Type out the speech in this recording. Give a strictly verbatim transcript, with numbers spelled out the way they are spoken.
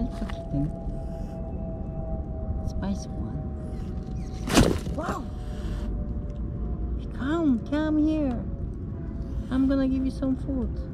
Ito, kitten. Spicy one. Wow! Come, come here. I'm gonna give you some food.